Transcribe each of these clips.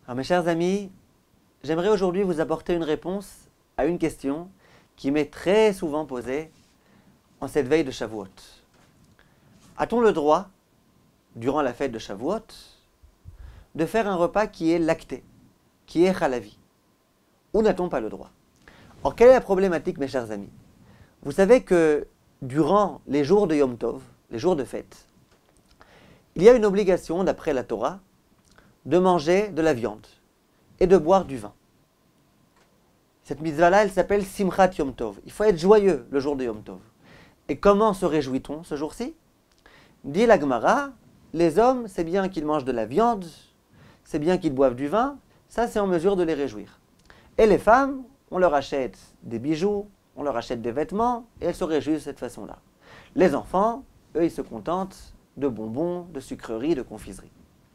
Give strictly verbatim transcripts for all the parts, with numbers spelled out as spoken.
Alors mes chers amis, j'aimerais aujourd'hui vous apporter une réponse à une question qui m'est très souvent posée en cette veille de Shavuot. A-t-on le droit, durant la fête de Shavuot, de faire un repas qui est lacté, qui est chalavi? Ou n'a-t-on pas le droit? Alors quelle est la problématique, mes chers amis? Vous savez que durant les jours de Yom Tov, les jours de fête, il y a une obligation, d'après la Torah, de manger de la viande et de boire du vin. Cette mitzvah-là, elle s'appelle Simchat Yom Tov. Il faut être joyeux le jour de Yom Tov. Et comment se réjouit-on ce jour-ci? Dit la Gemara, les hommes, c'est bien qu'ils mangent de la viande, c'est bien qu'ils boivent du vin, ça c'est en mesure de les réjouir. Et les femmes, on leur achète des bijoux, on leur achète des vêtements, et elles se réjouissent de cette façon-là. Les enfants, eux, ils se contentent de bonbons, de sucreries, de confiseries.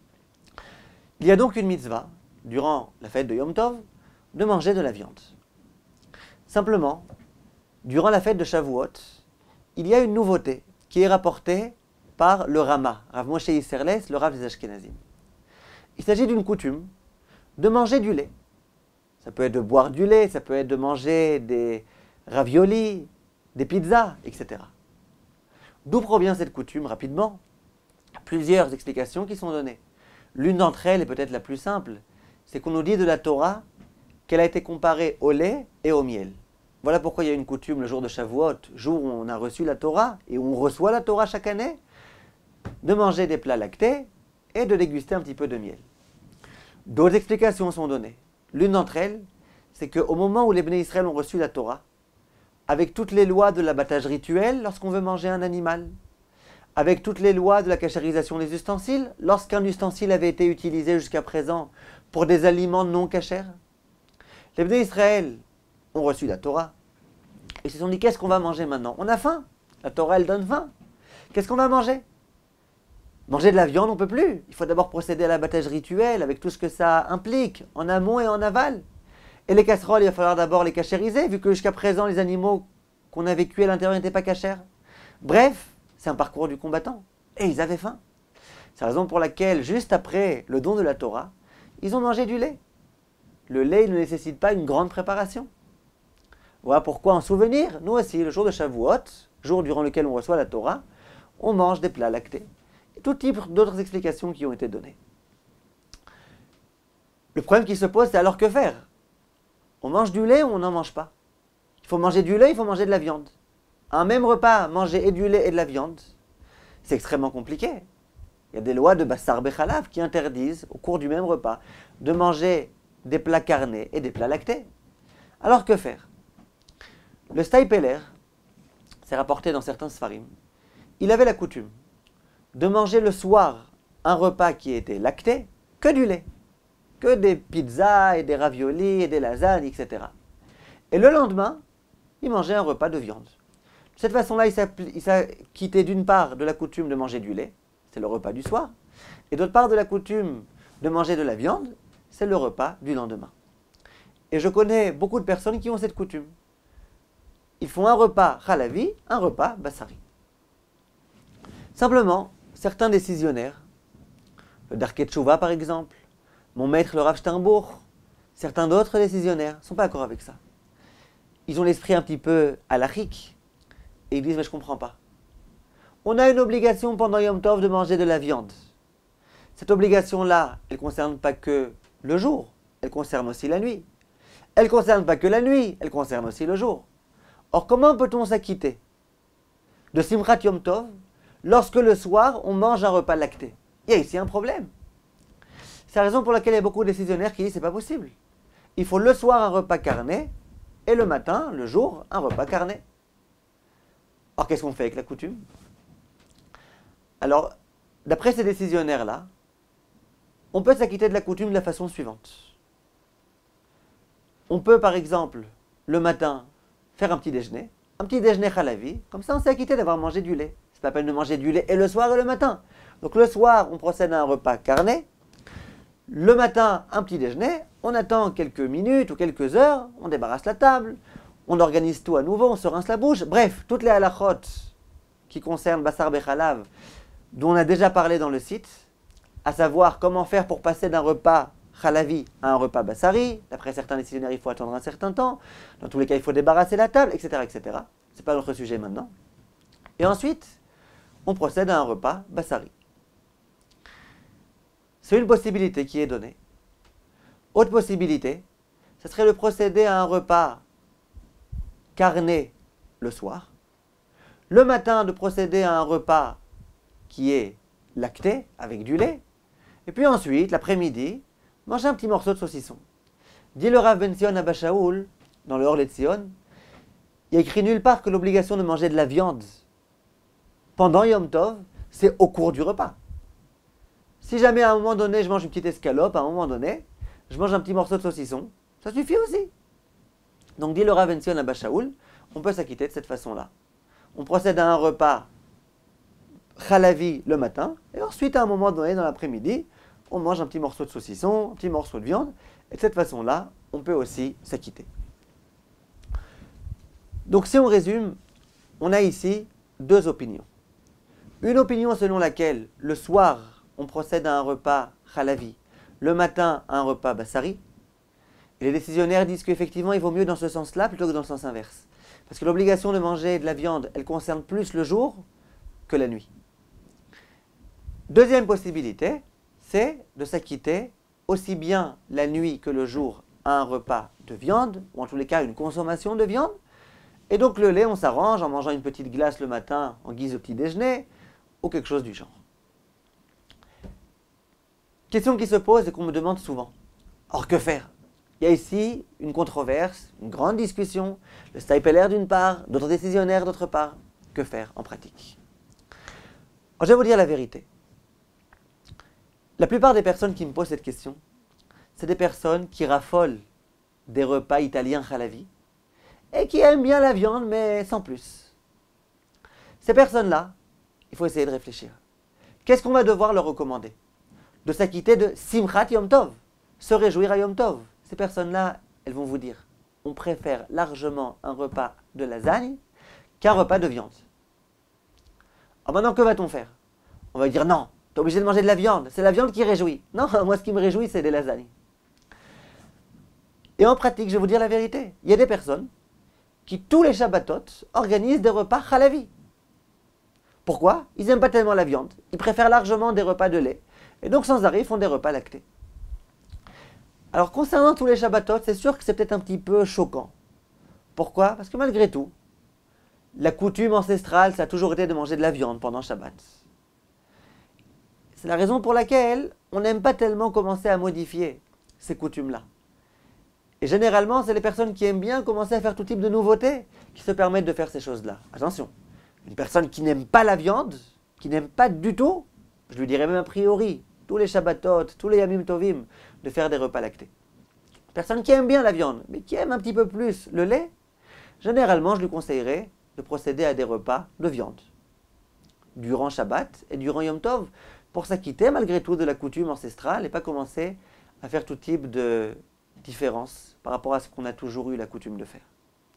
Il y a donc une mitzvah, durant la fête de Yom Tov, de manger de la viande. Simplement, durant la fête de Shavuot, il y a une nouveauté qui est rapportée par le Rama, Rav Moshe Isserles, le Rav des Ashkenazim. Il s'agit d'une coutume de manger du lait. Ça peut être de boire du lait, ça peut être de manger des raviolis, des pizzas, et cetera. D'où provient cette coutume, rapidement? Plusieurs explications qui sont données. L'une d'entre elles est peut-être la plus simple, c'est qu'on nous dit de la Torah qu'elle a été comparée au lait et au miel. Voilà pourquoi il y a une coutume le jour de Shavuot, jour où on a reçu la Torah, et où on reçoit la Torah chaque année, de manger des plats lactés et de déguster un petit peu de miel. D'autres explications sont données. L'une d'entre elles, c'est qu'au moment où les Bnei Israël ont reçu la Torah, avec toutes les lois de l'abattage rituel lorsqu'on veut manger un animal, avec toutes les lois de la kashérisation des ustensiles, lorsqu'un ustensile avait été utilisé jusqu'à présent pour des aliments non kashers, les Bnei Israël ont reçu la Torah et se sont dit, qu'est-ce qu'on va manger maintenant? On a faim, la Torah elle donne faim. Qu'est-ce qu'on va manger? Manger de la viande, on ne peut plus. Il faut d'abord procéder à l'abattage rituel avec tout ce que ça implique, en amont et en aval. Et les casseroles, il va falloir d'abord les cachériser, vu que jusqu'à présent, les animaux qu'on avait cuits à l'intérieur n'étaient pas cachers. Bref, c'est un parcours du combattant. Et ils avaient faim. C'est la raison pour laquelle, juste après le don de la Torah, ils ont mangé du lait. Le lait il ne nécessite pas une grande préparation. Voilà pourquoi, en souvenir, nous aussi, le jour de Shavuot, jour durant lequel on reçoit la Torah, on mange des plats lactés. Et tout type d'autres explications qui ont été données. Le problème qui se pose, c'est alors que faire? On mange du lait ou on n'en mange pas? Il faut manger du lait, il faut manger de la viande. Un même repas, manger et du lait et de la viande, c'est extrêmement compliqué. Il y a des lois de Bassar Bechalav qui interdisent, au cours du même repas, de manger des plats carnés et des plats lactés. Alors que faire? Le Staïpeler, c'est rapporté dans certains Sfarim, il avait la coutume de manger le soir un repas qui était lacté, que du lait, que des pizzas et des raviolis et des lasagnes, et cetera. Et le lendemain, il mangeait un repas de viande. De cette façon-là, il s'acquittait d'une part de la coutume de manger du lait, c'est le repas du soir, et d'autre part de la coutume de manger de la viande, c'est le repas du lendemain. Et je connais beaucoup de personnes qui ont cette coutume. Ils font un repas chalavi, un repas bassari. Simplement, certains décisionnaires, le Darkei Tshuva par exemple, mon maître le Rav Sternbourg, certains d'autres décisionnaires ne sont pas d'accord avec ça. Ils ont l'esprit un petit peu halachique et ils disent mais je ne comprends pas. On a une obligation pendant Yom Tov de manger de la viande. Cette obligation-là, elle ne concerne pas que le jour, elle concerne aussi la nuit. Elle ne concerne pas que la nuit, elle concerne aussi le jour. Or, comment peut-on s'acquitter de Simchat Yom Tov lorsque le soir, on mange un repas lacté? Il y a ici un problème. C'est la raison pour laquelle il y a beaucoup de décisionnaires qui disent que ce n'est pas possible. Il faut le soir un repas carné et le matin, le jour, un repas carné. Or, qu'est-ce qu'on fait avec la coutume? Alors, d'après ces décisionnaires-là, on peut s'acquitter de la coutume de la façon suivante. On peut, par exemple, le matin, faire un petit déjeuner, un petit déjeuner chalavi, comme ça on s'est acquitté d'avoir mangé du lait. C'est pas la peine de manger du lait et le soir et le matin. Donc le soir, on procède à un repas carné. Le matin, un petit déjeuner. On attend quelques minutes ou quelques heures. On débarrasse la table. On organise tout à nouveau. On se rince la bouche. Bref, toutes les halachot qui concernent Bassar Bechalav, dont on a déjà parlé dans le site, à savoir comment faire pour passer d'un repas chalavi à un repas bassari. D'après certains décisionnaires, il faut attendre un certain temps. Dans tous les cas, il faut débarrasser la table, et cetera, et cetera. Ce n'est pas notre sujet maintenant. Et ensuite, on procède à un repas bassari. C'est une possibilité qui est donnée. Autre possibilité, ce serait de procéder à un repas carné le soir. Le matin, de procéder à un repas qui est lacté, avec du lait. Et puis ensuite, l'après-midi, manger un petit morceau de saucisson. Dit le Rav Ben Zion Abba Shaul, dans le Or LeTzion, il y a écrit nulle part que l'obligation de manger de la viande pendant Yom Tov, c'est au cours du repas. Si jamais à un moment donné, je mange une petite escalope, à un moment donné, je mange un petit morceau de saucisson, ça suffit aussi. Donc dit le Rav Ben Zion Abba Shaul, on peut s'acquitter de cette façon-là. On procède à un repas chalavi le matin, et ensuite à un moment donné dans l'après-midi, on mange un petit morceau de saucisson, un petit morceau de viande, et de cette façon-là, on peut aussi s'acquitter. Donc si on résume, on a ici deux opinions. Une opinion selon laquelle le soir, on procède à un repas chalavi, le matin à un repas bassari. Et les décisionnaires disent qu'effectivement, il vaut mieux dans ce sens-là plutôt que dans le sens inverse. Parce que l'obligation de manger de la viande, elle concerne plus le jour que la nuit. Deuxième possibilité, c'est de s'acquitter aussi bien la nuit que le jour à un repas de viande, ou en tous les cas une consommation de viande. Et donc le lait, on s'arrange en mangeant une petite glace le matin en guise de petit déjeuner, ou quelque chose du genre. Question qui se pose et qu'on me demande souvent. Or, que faire? Il y a ici une controverse, une grande discussion, le Steipeler d'une part, d'autres décisionnaires d'autre part. Que faire en pratique? Alors, je vais vous dire la vérité. La plupart des personnes qui me posent cette question, c'est des personnes qui raffolent des repas italiens chalavi et qui aiment bien la viande, mais sans plus. Ces personnes-là, il faut essayer de réfléchir. Qu'est-ce qu'on va devoir leur recommander? De s'acquitter de Simchat Yom Tov, se réjouir à Yom Tov. Ces personnes-là, elles vont vous dire, on préfère largement un repas de lasagne qu'un repas de viande. Alors maintenant, que va-t-on faire? On va dire non. Tu es obligé de manger de la viande, c'est la viande qui réjouit. Non, moi ce qui me réjouit, c'est des lasagnes. Et en pratique, je vais vous dire la vérité. Il y a des personnes qui, tous les Shabbatot, organisent des repas chalavi. Pourquoi? Ils n'aiment pas tellement la viande. Ils préfèrent largement des repas de lait. Et donc, sans arrêt, ils font des repas lactés. Alors, concernant tous les Shabbatot, c'est sûr que c'est peut-être un petit peu choquant. Pourquoi? Parce que malgré tout, la coutume ancestrale, ça a toujours été de manger de la viande pendant Shabbat. C'est la raison pour laquelle on n'aime pas tellement commencer à modifier ces coutumes-là. Et généralement, c'est les personnes qui aiment bien commencer à faire tout type de nouveautés qui se permettent de faire ces choses-là. Attention, une personne qui n'aime pas la viande, qui n'aime pas du tout, je lui dirais même a priori, tous les Shabbatot, tous les Yamim Tovim, de faire des repas lactés. Une personne qui aime bien la viande, mais qui aime un petit peu plus le lait, généralement, je lui conseillerais de procéder à des repas de viande durant Shabbat et durant Yom Tov, pour s'acquitter malgré tout de la coutume ancestrale et pas commencer à faire tout type de différence par rapport à ce qu'on a toujours eu la coutume de faire.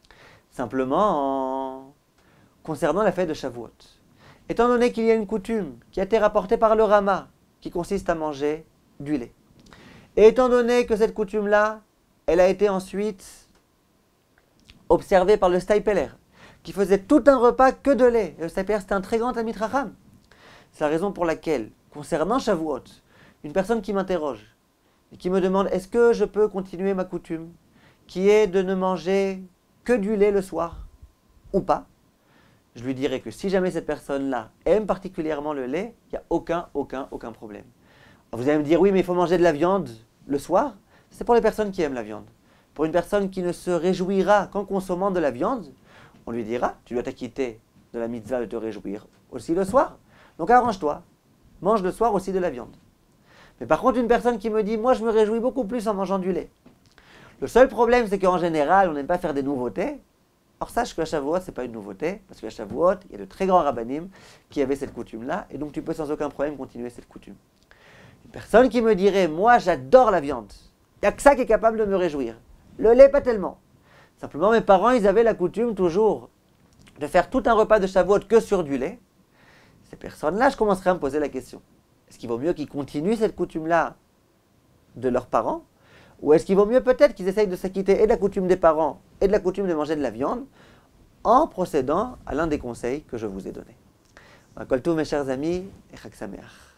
Simplement, en... concernant la fête de Shavuot, étant donné qu'il y a une coutume qui a été rapportée par le Rama, qui consiste à manger du lait, et étant donné que cette coutume-là, elle a été ensuite observée par le Steipeler, qui faisait tout un repas que de lait. Et le Steipeler, c'était un très grand Talmid Chacham. C'est la raison pour laquelle, concernant Shavuot, une personne qui m'interroge et qui me demande est-ce que je peux continuer ma coutume, qui est de ne manger que du lait le soir, ou pas, je lui dirais que si jamais cette personne-là aime particulièrement le lait, il n'y a aucun, aucun, aucun problème. Alors vous allez me dire, oui, mais il faut manger de la viande le soir. C'est pour les personnes qui aiment la viande. Pour une personne qui ne se réjouira qu'en consommant de la viande, on lui dira, tu dois t'acquitter de la mitzvah de te réjouir aussi le soir. Donc arrange-toi, mange le soir aussi de la viande. Mais par contre, une personne qui me dit, moi je me réjouis beaucoup plus en mangeant du lait. Le seul problème, c'est qu'en général, on n'aime pas faire des nouveautés. Or sache que à Shavuot, ce n'est pas une nouveauté, parce qu'à Shavuot, il y a de très grands rabbanim qui avaient cette coutume-là, et donc tu peux sans aucun problème continuer cette coutume. Une personne qui me dirait, moi j'adore la viande, il n'y a que ça qui est capable de me réjouir. Le lait, pas tellement. Simplement, mes parents, ils avaient la coutume toujours de faire tout un repas de Shavuot que sur du lait. Ces personnes-là, je commencerai à me poser la question. Est-ce qu'il vaut mieux qu'ils continuent cette coutume-là de leurs parents? Ou est-ce qu'il vaut mieux peut-être qu'ils essayent de s'acquitter et de la coutume des parents et de la coutume de manger de la viande en procédant à l'un des conseils que je vous ai donnés? Kol tov, mes chers amis, et Chag Sameach.